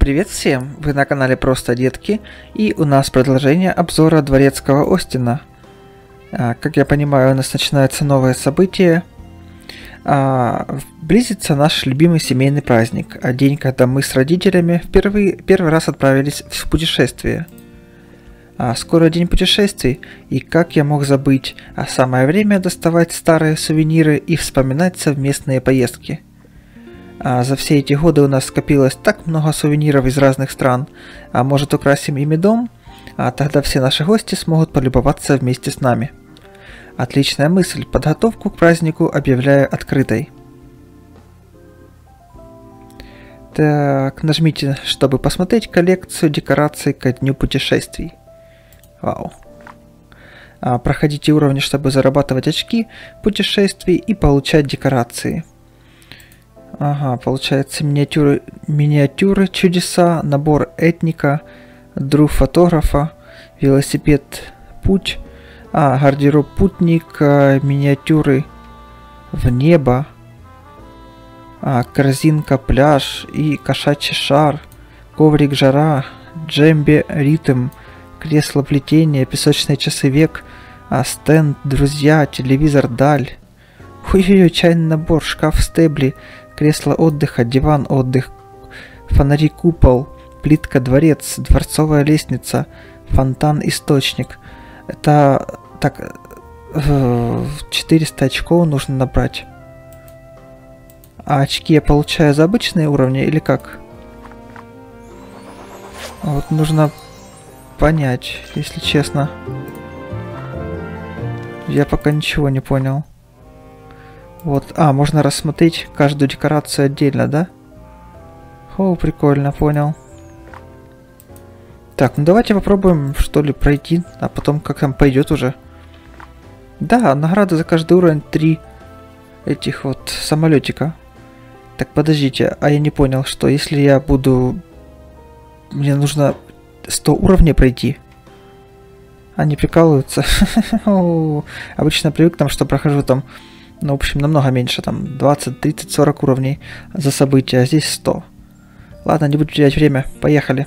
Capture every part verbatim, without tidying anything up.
Привет всем! Вы на канале Просто Детки, и у нас продолжение обзора Дворецкого Остина. А, как я понимаю, у нас начинается новое событие. А, близится наш любимый семейный праздник, а день, когда мы с родителями впервые, первый раз отправились в путешествие. А, скоро день путешествий, и как я мог забыть, а самое время доставать старые сувениры и вспоминать совместные поездки. А за все эти годы у нас скопилось так много сувениров из разных стран, а может украсим ими дом, а тогда все наши гости смогут полюбоваться вместе с нами. Отличная мысль, подготовку к празднику объявляю открытой. Так, нажмите, чтобы посмотреть коллекцию декораций ко дню путешествий. Вау. А, проходите уровни, чтобы зарабатывать очки путешествий и получать декорации. Ага, получается миниатюры, миниатюры чудеса, набор этника, друг фотографа, велосипед путь, а, гардероб путник, миниатюры в небо, а, корзинка пляж и кошачий шар, коврик жара, джембе ритм, кресло плетение, песочные часы век, а, стенд друзья, телевизор даль. Ой-ой-ой, чайный набор, шкаф стебли, кресло отдыха, диван отдых, фонари купол, плитка дворец, дворцовая лестница, фонтан источник. Это так четыреста очков нужно набрать. А очки я получаю за обычные уровни или как? Вот нужно понять, если честно. Я пока ничего не понял. Вот, а, можно рассмотреть каждую декорацию отдельно, да? О, прикольно, понял. Так, ну давайте попробуем, что ли, пройти, а потом как там пойдет уже. Да, награда за каждый уровень три этих вот самолетика. Так, подождите, а я не понял, что если я буду... Мне нужно сто уровней пройти. Они прикалываются. Обычно привык к тому, что прохожу там... Ну, в общем, намного меньше, там двадцать, тридцать, сорок уровней за события, а здесь сто. Ладно, не буду терять время, поехали.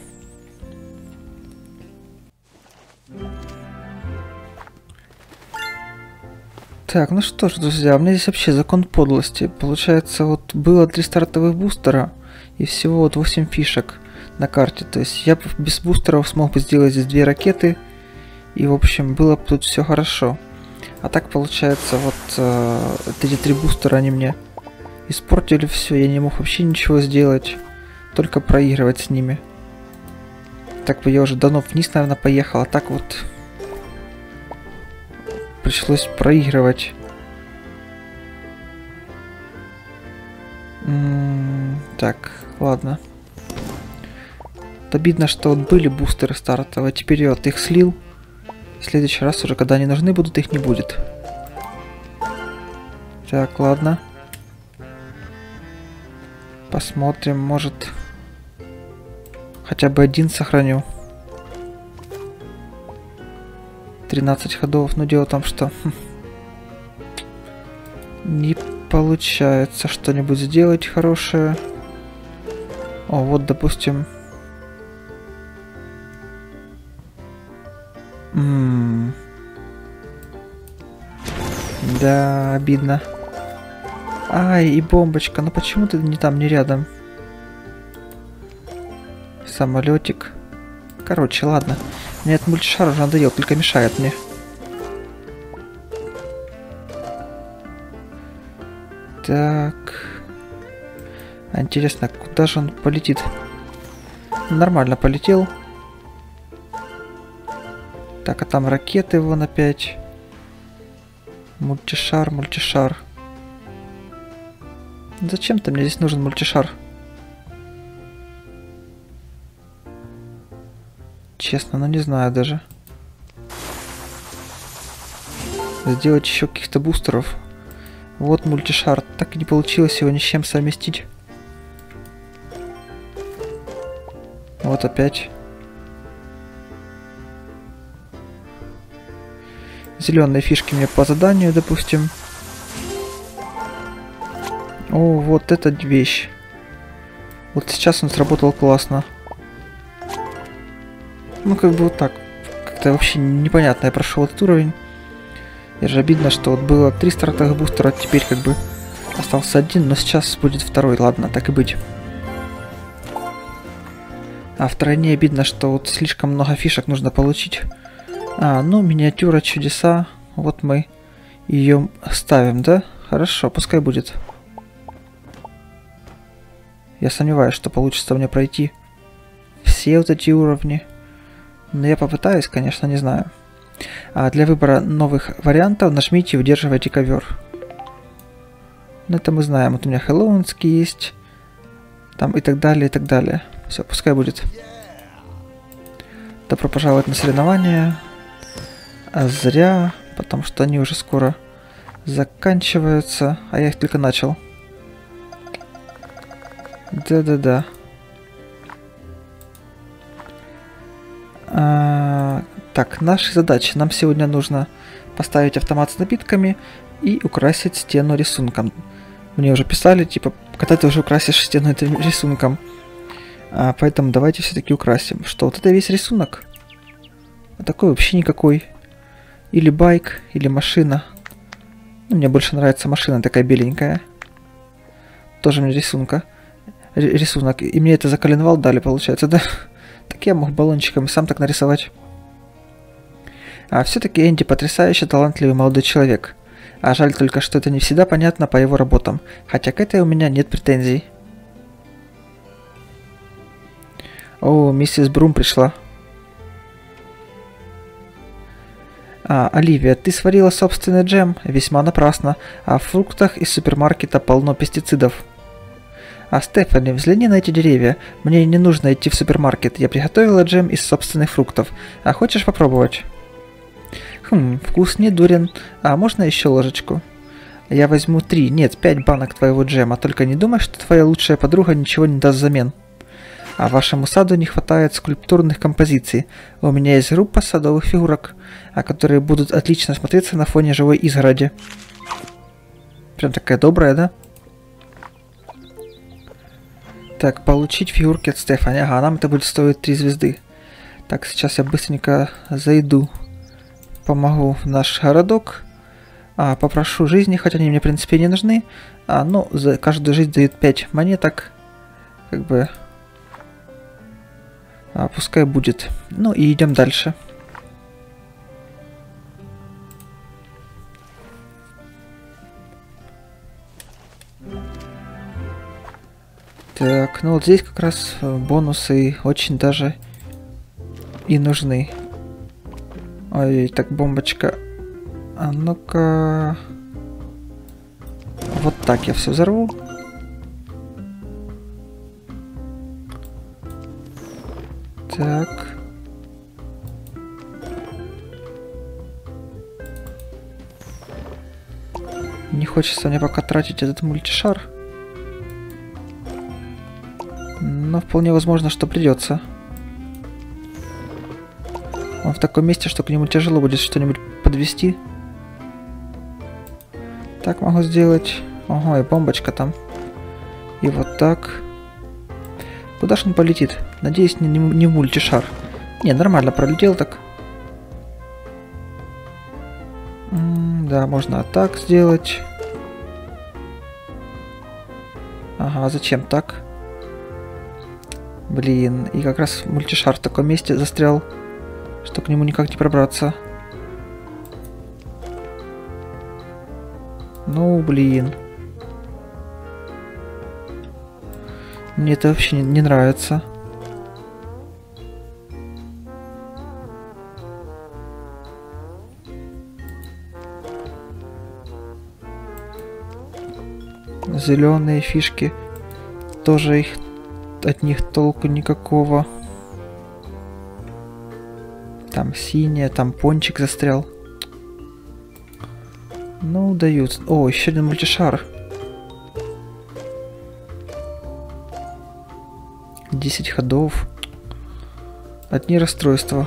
Так, ну что ж, друзья, у меня здесь вообще закон подлости. Получается, вот было три стартовых бустера и всего вот восемь фишек на карте. То есть я без бустеров смог бы сделать здесь две ракеты, и, в общем, было бы тут все хорошо. А так получается, вот э, эти три бустера, они мне испортили все, я не мог вообще ничего сделать, только проигрывать с ними. Так бы я уже давно вниз, наверное, поехал, а так вот пришлось проигрывать. М-м, так, ладно. Обидно, что вот были бустеры стартовые, а теперь я вот их слил. В следующий раз уже, когда они нужны будут, их не будет. Так, ладно. Посмотрим, может... Хотя бы один сохраню. тринадцать ходов, но дело в том, что... Не получается что-нибудь сделать хорошее. О, вот, допустим... Ммм. Да, обидно. Ай, и бомбочка. Ну почему ты не там, не рядом? Самолетик. Короче, ладно. Мне этот мультишар уже надоел, только мешает мне. Так. А интересно, куда же он полетит? Нормально полетел. Так, а там ракеты вон опять. Мультишар, мультишар. Зачем-то мне здесь нужен мультишар. Честно, ну не знаю даже. Сделать еще каких-то бустеров. Вот мультишар. Так и не получилось его ни с чем совместить. Вот опять. Зеленые фишки мне по заданию, допустим. О, вот эта вещь. Вот сейчас он сработал классно. Ну, как бы вот так. Как-то вообще непонятно я прошел этот уровень. И же обидно, что вот было три стартовых бустера, а теперь как бы остался один, но сейчас будет второй. Ладно, так и быть. А в тройне обидно, что вот слишком много фишек нужно получить. А, ну, миниатюра чудеса. Вот мы ее ставим, да? Хорошо, пускай будет. Я сомневаюсь, что получится мне пройти все вот эти уровни. Но я попытаюсь, конечно, не знаю. А для выбора новых вариантов нажмите и удерживайте ковер. Ну, это мы знаем. Вот у меня хэллоуинский есть. Там и так далее, и так далее. Все, пускай будет. Добро пожаловать на соревнования. А зря, потому что они уже скоро заканчиваются. А я их только начал. Да-да-да. А, так, наши задачи. Нам сегодня нужно поставить автомат с напитками и украсить стену рисунком. Мне уже писали, типа, когда ты уже украсишь стену этим рисунком. А, поэтому давайте все-таки украсим. Что, вот это весь рисунок? А такой вообще никакой. Или байк, или машина. Ну, мне больше нравится машина, такая беленькая. Тоже мне рисунка. Р рисунок. И мне это за коленвал дали, получается, да? Так я мог баллончиком сам так нарисовать. А все-таки Энди потрясающе талантливый молодой человек. А жаль только, что это не всегда понятно по его работам. Хотя к этой у меня нет претензий. О, миссис Брум пришла. А, Оливия, ты сварила собственный джем? Весьма напрасно. А в фруктах из супермаркета полно пестицидов. А, Стефани, взгляни на эти деревья. Мне не нужно идти в супермаркет. Я приготовила джем из собственных фруктов. А хочешь попробовать? Хм, вкус не дурен. А можно еще ложечку? Я возьму три, нет, пять банок твоего джема. Только не думай, что твоя лучшая подруга ничего не даст взамен. А вашему саду не хватает скульптурных композиций. У меня есть группа садовых фигурок, которые будут отлично смотреться на фоне живой изгороди. Прям такая добрая, да? Так, получить фигурки от Стефани. Ага, нам это будет стоить три звезды. Так, сейчас я быстренько зайду. Помогу в наш городок. А, попрошу жизни, хотя они мне, в принципе, не нужны. А, ну, за каждую жизнь дают пять монеток. Как бы... А, пускай будет. Ну, и идем дальше. Так, ну вот здесь как раз бонусы очень даже и нужны. Ой, так, бомбочка. А ну-ка... Вот так я все взорву. Так. Не хочется мне пока тратить этот мультишар. Но вполне возможно, что придется. Он в таком месте, что к нему тяжело будет что-нибудь подвести. Так могу сделать. Ого, и бомбочка там. И вот так. Куда ж он полетит? Надеюсь, не, не, не в мультишар. Не, нормально пролетел так. М-м, да, можно так сделать. Ага, зачем так? Блин, и как раз мультишар в таком месте застрял, что к нему никак не пробраться. Ну, блин. Мне это вообще не, не нравится. Зеленые фишки. Тоже их от них толку никакого. Там синяя, там пончик застрял. Ну, дают. О, еще один мультишар. десять ходов. Одни расстройства.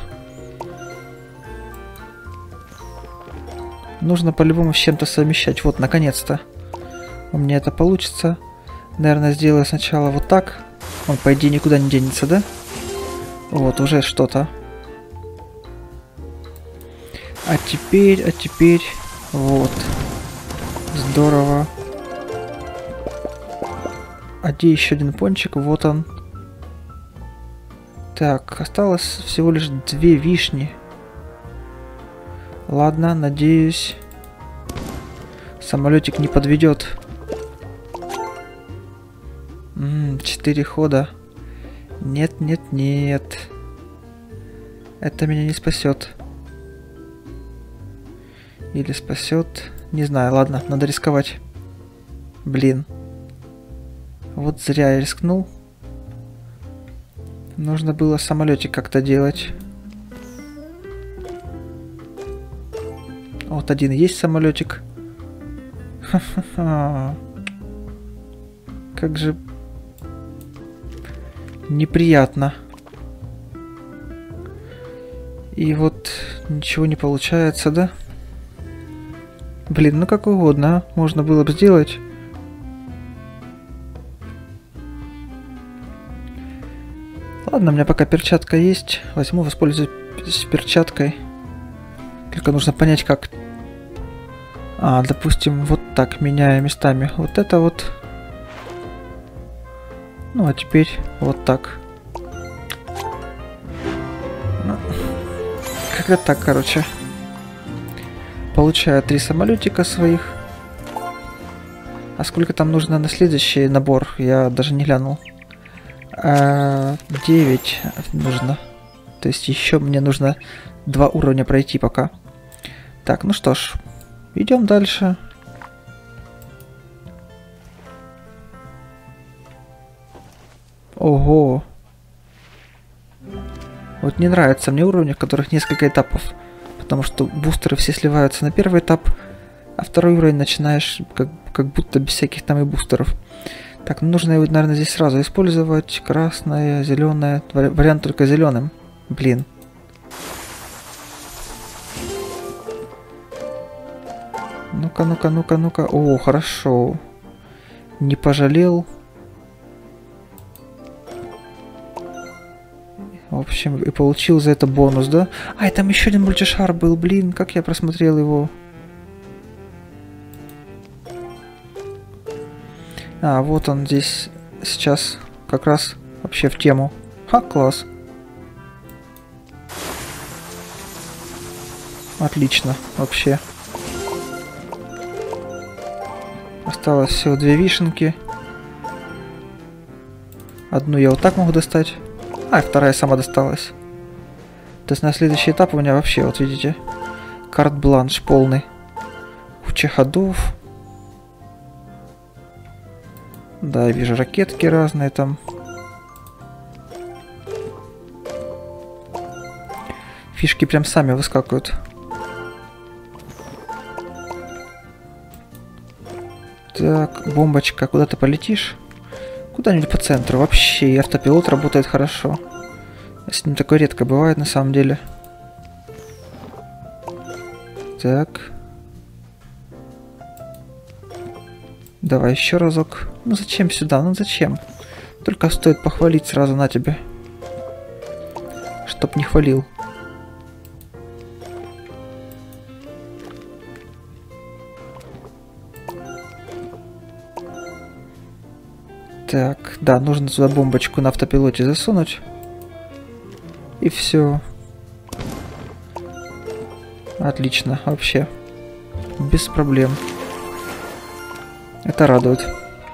Нужно по-любому с чем-то совмещать. Вот, наконец-то. У меня это получится. Наверное, сделаю сначала вот так. Он, по идее, никуда не денется, да? Вот, уже что-то. А теперь, а теперь... Вот. Здорово. А где еще один пончик? Вот он. Так, осталось всего лишь две вишни. Ладно, надеюсь, самолетик не подведет. М-м, четыре хода. Нет, нет, нет. Это меня не спасет. Или спасет. Не знаю, ладно, надо рисковать. Блин. Вот зря я рискнул. Нужно было самолетик как-то делать. Вот один есть самолетик. Ха-ха-ха. Как же неприятно. И вот ничего не получается, да? Блин, ну как угодно, а? Можно было бы сделать. Ладно, у меня пока перчатка есть. Возьму, воспользуюсь перчаткой. Только нужно понять, как... А, допустим, вот так, меняя местами. Вот это вот. Ну, а теперь вот так. Ну, как-то так, короче. Получаю три самолетика своих. А сколько там нужно на следующий набор? Я даже не глянул. А, девять нужно. То есть еще мне нужно два уровня пройти пока. Так, ну что ж. Идем дальше. Ого. Вот не нравятся мне уровни, в которых несколько этапов. Потому что бустеры все сливаются на первый этап, а второй уровень начинаешь как, как будто без всяких там и бустеров. Так, ну нужно его, наверное, здесь сразу использовать. Красное, зеленое. Вариант только зеленым. Блин. Ну-ка, ну-ка, ну-ка, ну-ка. О, хорошо. Не пожалел. В общем, и получил за это бонус, да? А, и там еще один мультишар был, блин, как я просмотрел его. А, вот он здесь сейчас как раз вообще в тему. Ха, класс. Отлично, вообще. Осталось всего две вишенки. Одну я вот так могу достать. А, вторая сама досталась. То есть на следующий этап у меня вообще, вот видите, карт-бланш полный. Куча ходов. Да, я вижу ракетки разные там. Фишки прям сами выскакивают. Так, бомбочка, куда ты полетишь? Куда-нибудь по центру. Вообще, и автопилот работает хорошо. С ним такое редко бывает, на самом деле. Так. Давай еще разок. Ну зачем сюда? Ну зачем? Только стоит похвалить сразу на тебе. Чтоб не хвалил. Так, да, нужно сюда бомбочку на автопилоте засунуть. И все. Отлично, вообще. Без проблем. Это радует.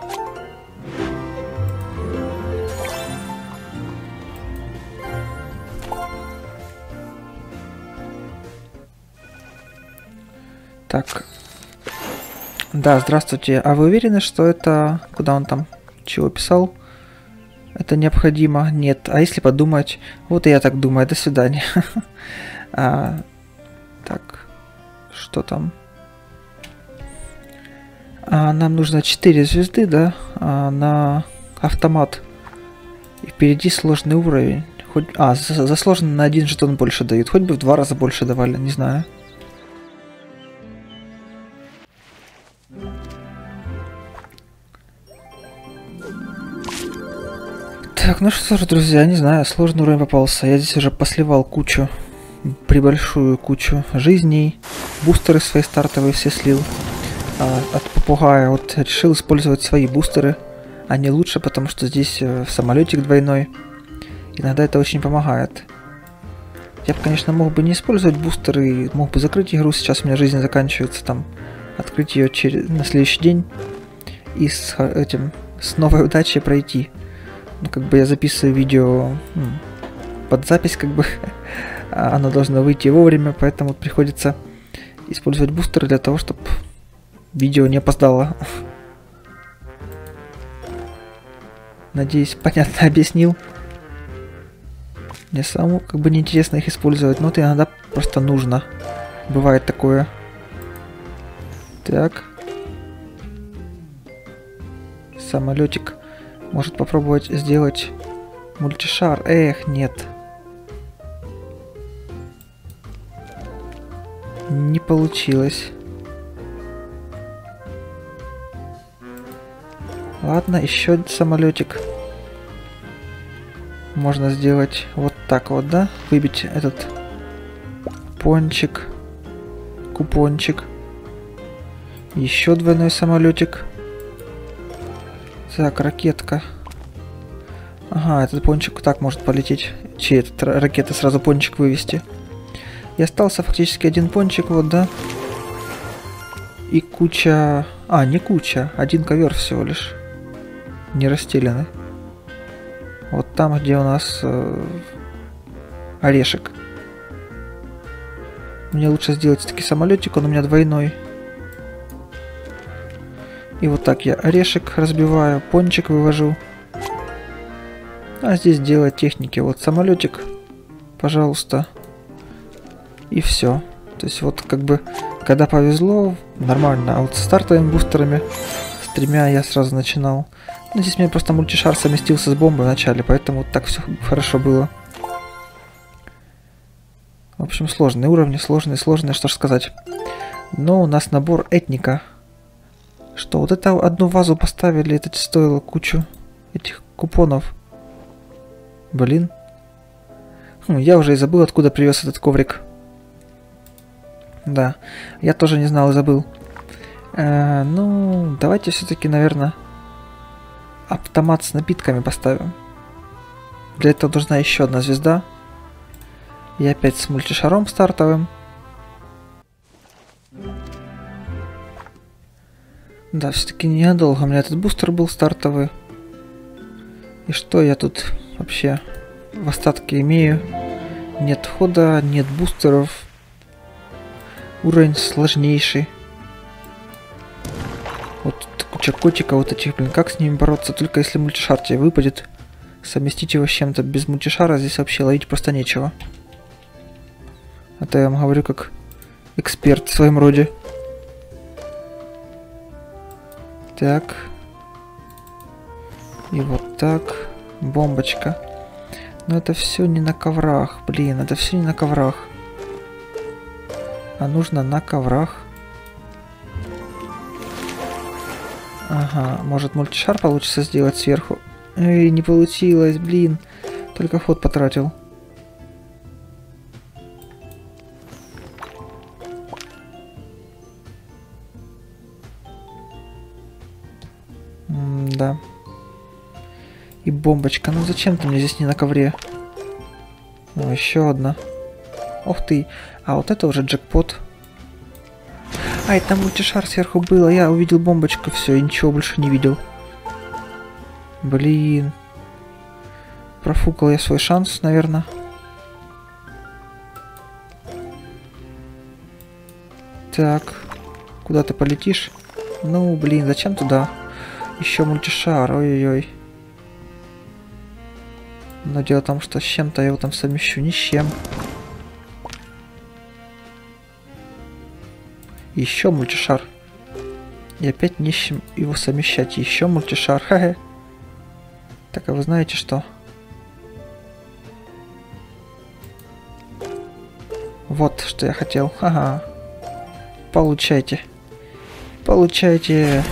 Так. Да, здравствуйте. А вы уверены, что это... Куда он там? Чего писал? Это необходимо? Нет. А если подумать? Вот и я так думаю. До свидания. а, так. Что там? А, нам нужно четыре звезды, да? А, на автомат. И впереди сложный уровень. Хоть... А, за, за сложный на один жетон больше дают. Хоть бы в два раза больше давали, не знаю. Так, ну что ж, друзья, не знаю, сложный уровень попался. Я здесь уже посливал кучу прибольшую кучу жизней. Бустеры свои стартовые все слил. А от попугая вот решил использовать свои бустеры. Они лучше, потому что здесь самолетик двойной. Иногда это очень помогает. Я бы, конечно, мог бы не использовать бустеры, мог бы закрыть игру. Сейчас у меня жизнь заканчивается, там, открыть ее через... на следующий день и с этим, с новой удачей пройти. Ну, как бы я записываю видео ну, под запись, как бы, оно должно выйти вовремя, поэтому приходится использовать бустеры для того, чтобы видео не опоздало. Надеюсь, понятно объяснил. Мне самому как бы неинтересно их использовать, но это иногда просто нужно. Бывает такое. Так. Самолетик может попробовать сделать мультишар. Эх, нет. Не получилось. Ладно, еще самолетик. Можно сделать вот так вот, да? Выбить этот пончик, купончик. Еще двойной самолетик. Так, ракетка. Ага, этот пончик так может полететь. Чей этот ракета сразу пончик вывести. И остался фактически один пончик, вот, да? И куча... А, не куча, один ковер всего лишь. Не расстеленный. Вот там, где у нас э, орешек. Мне лучше сделать таки самолетик, он у меня двойной. И вот так я орешек разбиваю, пончик вывожу. А здесь делать техники. Вот самолетик, пожалуйста. И все. То есть вот как бы, когда повезло, нормально. А вот с стартовыми бустерами, с тремя я сразу начинал. Ну, здесь мне просто мультишар совместился с бомбой в начале, поэтому вот так все хорошо было. В общем, сложные уровни, сложные, сложные, что ж сказать. Но у нас набор этника. Что, вот это одну вазу поставили, это стоило кучу этих купонов. Блин. Хм, я уже и забыл, откуда привез этот коврик. Да, я тоже не знал и забыл. Э, ну, давайте все-таки, наверное... автомат с напитками поставим. Для этого нужна еще одна звезда. И опять с мультишаром стартовым. Да, все-таки ненадолго у меня этот бустер был стартовый. И что я тут вообще в остатке имею? Нет хода, нет бустеров. Уровень сложнейший. Вот куча котика вот этих, блин, как с ними бороться? Только если мультишар тебе выпадет. Совместить его с чем-то. Без мультишара здесь вообще ловить просто нечего. Это я вам говорю как эксперт в своем роде. Так. И вот так. Бомбочка. Но это все не на коврах. Блин, это все не на коврах. А нужно на коврах. Ага, может мультишар получится сделать сверху. Эй, не получилось, блин. Только ход потратил. М-да. И бомбочка. Ну зачем ты мне здесь не на ковре? О, еще одна. Ух ты. А вот это уже джекпот. Ай, там мультишар сверху было. Я увидел бомбочку, все, и ничего больше не видел. Блин. Профукал я свой шанс, наверное. Так. Куда ты полетишь? Ну, блин, зачем туда? Еще мультишар, ой-ой-ой. Но дело в том, что с чем-то я его там совмещу, ни с чем. Еще мультишар. И опять не с чем его совмещать. Еще мультишар. Ха-ха. Так, а вы знаете что? Вот что я хотел. Ага. Получайте. Получайте.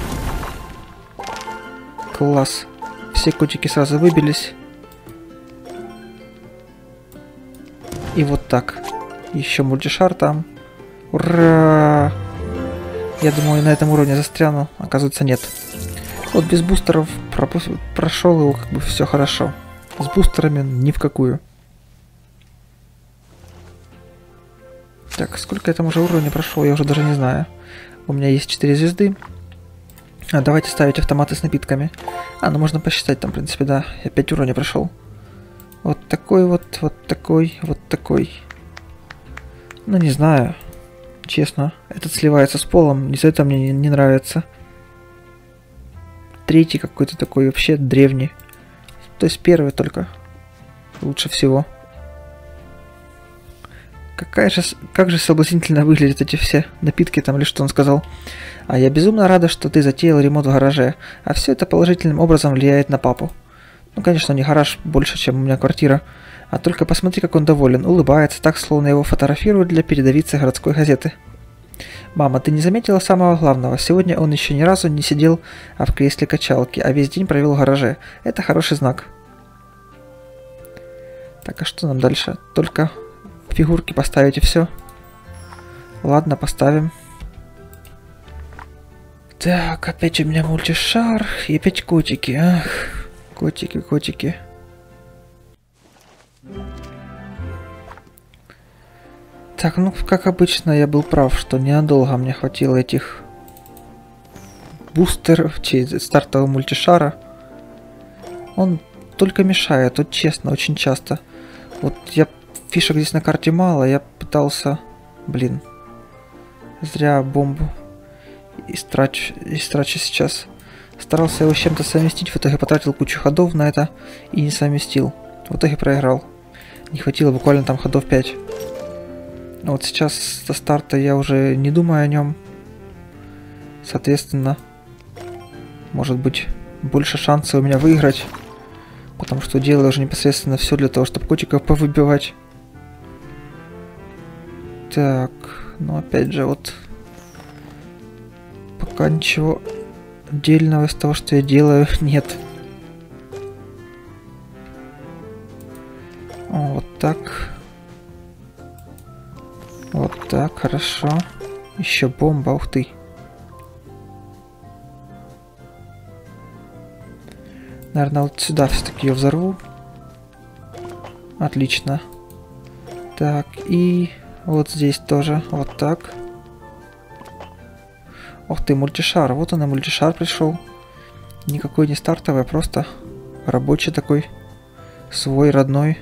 Класс. Все котики сразу выбились. И вот так. Еще мультишар там. Ура! Я думаю, на этом уровне застряну. Оказывается, нет. Вот без бустеров пропу- прошел его, как бы все хорошо. С бустерами ни в какую. Так, сколько я там уже уровней прошел, я уже даже не знаю. У меня есть четыре звезды. А, давайте ставить автоматы с напитками. А, ну можно посчитать там, в принципе, да. Я пять уровней прошел. Вот такой вот, вот такой, вот такой. Ну, не знаю. Честно. Этот сливается с полом, из-за этого мне не, не нравится. Третий какой-то такой вообще древний. То есть первый только. Лучше всего. Какая же, как же соблазнительно выглядят эти все напитки там, или что он сказал. А я безумно рада, что ты затеял ремонт в гараже. А все это положительным образом влияет на папу. Ну, конечно, не гараж больше, чем у меня квартира. А только посмотри, как он доволен, улыбается, так, словно его фотографируют для передовицы городской газеты. Мама, ты не заметила самого главного? Сегодня он еще ни разу не сидел а в кресле качалки, а весь день провел в гараже. Это хороший знак. Так, а что нам дальше? Только фигурки поставить и все. Ладно, поставим. Так, опять у меня мультишар и опять котики. Ах, котики, котики. Так, ну, как обычно, я был прав, что ненадолго мне хватило этих бустеров, чей стартового мультишара. Он только мешает, вот честно, очень часто. Вот я фишек здесь на карте мало, я пытался, блин, зря бомбу истрачу, истрачу сейчас. Старался его с чем-то совместить, в итоге потратил кучу ходов на это и не совместил. В итоге проиграл. Не хватило буквально там ходов пять. Вот сейчас со старта я уже не думаю о нем. Соответственно, может быть, больше шансов у меня выиграть. Потому что делаю уже непосредственно все для того, чтобы котиков повыбивать. Так, ну опять же, вот пока ничего отдельного из того, что я делаю, нет. Вот так. Вот так, хорошо. Еще бомба, ух ты. Наверное, вот сюда все-таки ее взорву. Отлично. Так, и вот здесь тоже. Вот так. Ух ты, мультишар. Вот он и мультишар пришел. Никакой не стартовый, а просто рабочий такой. Свой, родной.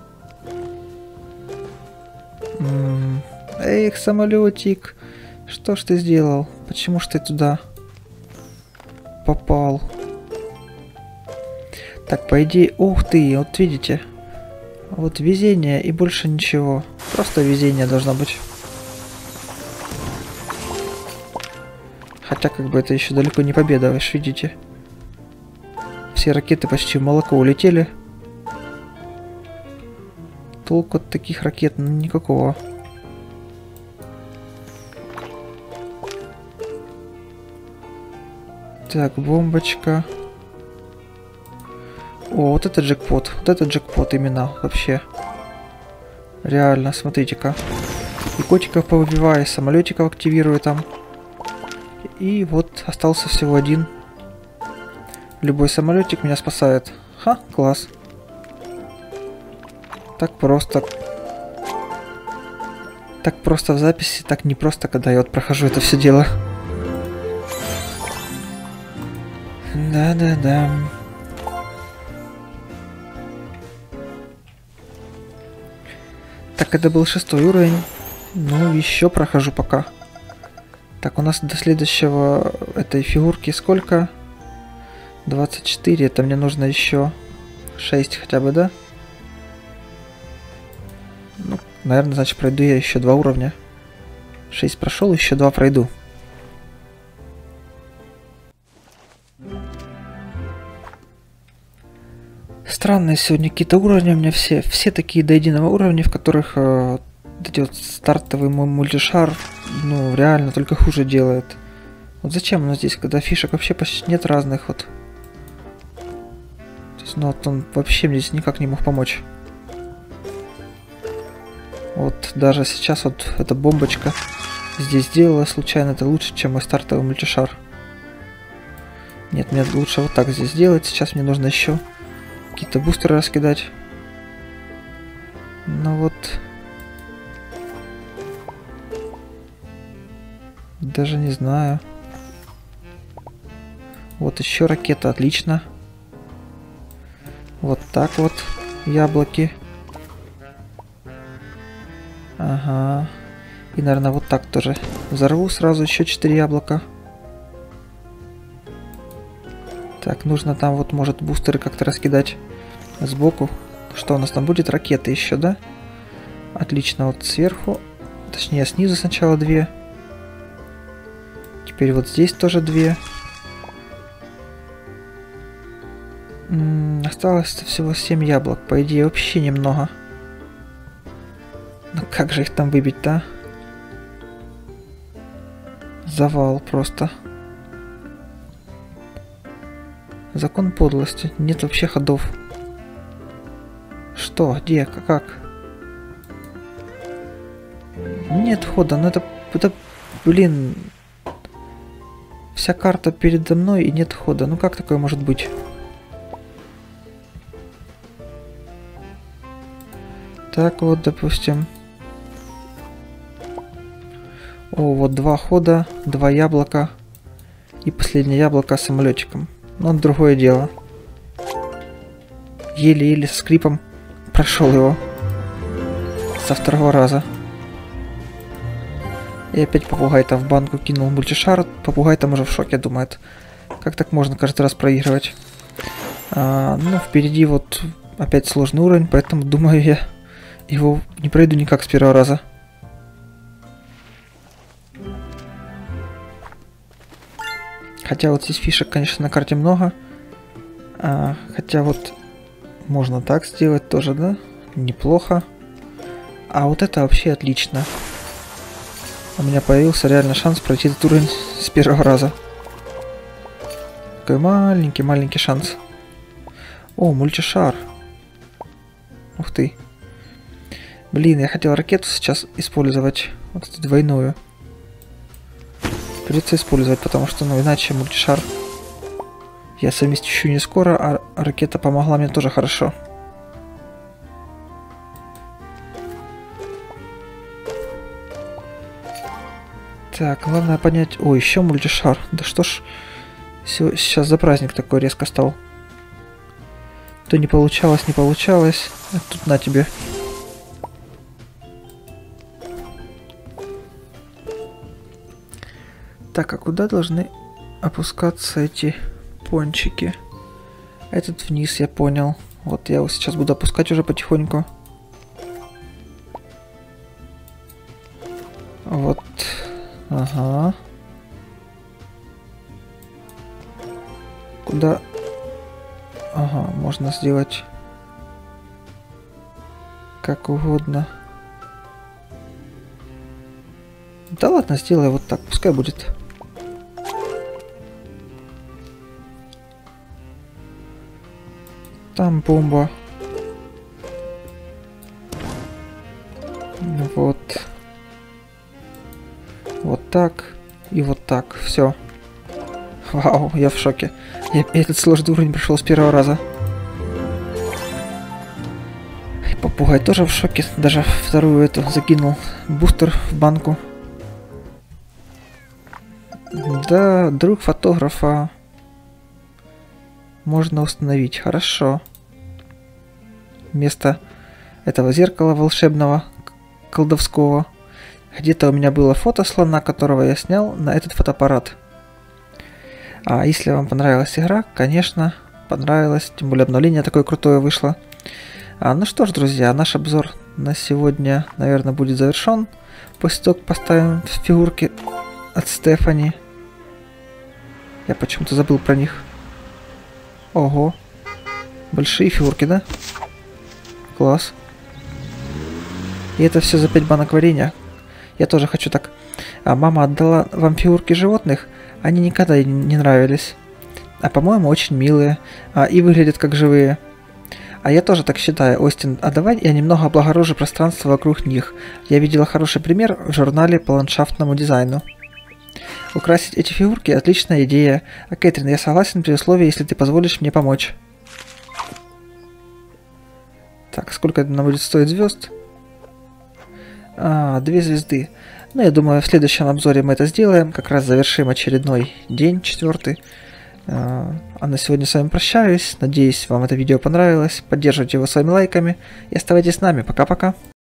М-м. Эх, самолетик. Что ж ты сделал? Почему ж ты туда попал? Так, по идее... Ух ты, вот видите. Вот везение и больше ничего. Просто везение должно быть. Хотя, как бы, это еще далеко не победа, вы же видите. Все ракеты почти в молоко улетели. Толку от таких ракет ну, никакого. Так, бомбочка. О, вот это джекпот. Вот это джекпот именно. Вообще. Реально, смотрите-ка. И котиков повыбиваю, самолетиков активирую там. И вот остался всего один. Любой самолетик меня спасает. Ха, класс. Так просто. Так просто в записи, так не просто, когда я вот прохожу это все дело. Да-да-да. Так, это был шестой уровень. Ну, еще прохожу пока. Так, у нас до следующего этой фигурки сколько? двадцать четыре. Это мне нужно еще шесть хотя бы, да? Ну, наверное, значит, пройду я еще два уровня. шесть прошел, еще два пройду. Странные сегодня какие-то уровни у меня все. Все такие до единого уровня, в которых э, эти вот стартовый мой мультишар, ну, реально только хуже делает. Вот зачем у нас здесь, когда фишек вообще почти нет разных вот. То есть, ну, вот он вообще мне здесь никак не мог помочь. Вот даже сейчас вот эта бомбочка здесь сделала случайно, это лучше, чем мой стартовый мультишар. Нет, мне лучше вот так здесь сделать. Сейчас мне нужно еще какие-то бустеры раскидать. Ну вот. Даже не знаю. Вот еще ракета, отлично. Вот так вот. Яблоки. Ага. И, наверное, вот так тоже взорву сразу еще четыре яблока. Так, нужно там вот, может, бустеры как-то раскидать сбоку. Что у нас там будет? Ракеты еще, да? Отлично, вот сверху. Точнее, снизу сначала две. Теперь вот здесь тоже две. М-м, осталось всего семь яблок. По идее, вообще немного. Ну как же их там выбить-то? Завал просто. Закон подлости. Нет вообще ходов. Что? Где? Как? Нет хода. Ну это... это... Блин... Вся карта передо мной и нет хода. Ну как такое может быть? Так вот, допустим. О, вот два хода, два яблока. И последнее яблоко с самолетиком. Но другое дело. Еле-еле с скрипом прошел его. Со второго раза. И опять попугай там в банку кинул мультишар. Попугай там уже в шоке думает. Как так можно каждый раз проигрывать? А, ну, впереди вот опять сложный уровень, поэтому думаю я его не пройду никак с первого раза. Хотя вот здесь фишек, конечно, на карте много. А, хотя вот можно так сделать тоже, да? Неплохо. А вот это вообще отлично. У меня появился реально шанс пройти этот уровень с первого раза. Такой маленький-маленький шанс. О, мультишар. Ух ты. Блин, я хотел ракету сейчас использовать. Вот эту двойную. Придется использовать, потому что, ну, иначе мультишар я совместищу не скоро, а ракета помогла мне тоже хорошо. Так, главное понять... О, еще мультишар. Да что ж... Сейчас за праздник такой резко стал. То не получалось, не получалось. А тут на тебе. Так, а куда должны опускаться эти пончики? Этот вниз, я понял. Вот я его сейчас буду опускать уже потихоньку. Вот. Ага. Куда? Ага, можно сделать как угодно. Да ладно, сделай вот так, пускай будет. Там бомба. Вот. Вот так. И вот так. Все. Вау, я в шоке. Я этот сложный уровень прошел с первого раза. И попугай тоже в шоке. Даже вторую эту закинул бустер в банку. Да, друг фотографа можно установить. Хорошо. Вместо этого зеркала волшебного, колдовского. Где-то у меня было фото слона, которого я снял на этот фотоаппарат. А если вам понравилась игра, конечно, понравилось. Тем более обновление такое крутое вышло. А, ну что ж, друзья, наш обзор на сегодня, наверное, будет завершен. После того, как поставим фигурки от Стефани. Я почему-то забыл про них. Ого. Большие фигурки, да? Класс. И это все за пять банок варенья. Я тоже хочу так. А мама отдала вам фигурки животных. Они никогда ей не нравились. А по-моему, очень милые. А, и выглядят как живые. А я тоже так считаю, Остин, а давай я немного облагорожу пространство вокруг них. Я видела хороший пример в журнале по ландшафтному дизайну. Украсить эти фигурки – отличная идея. А Кэтрин, я согласен при условии, если ты позволишь мне помочь. Так, сколько это будет стоить звезд? А, две звезды. Ну, я думаю, в следующем обзоре мы это сделаем. Как раз завершим очередной день, четвертый. А на сегодня с вами прощаюсь. Надеюсь, вам это видео понравилось. Поддерживайте его своими лайками. И оставайтесь с нами. Пока-пока.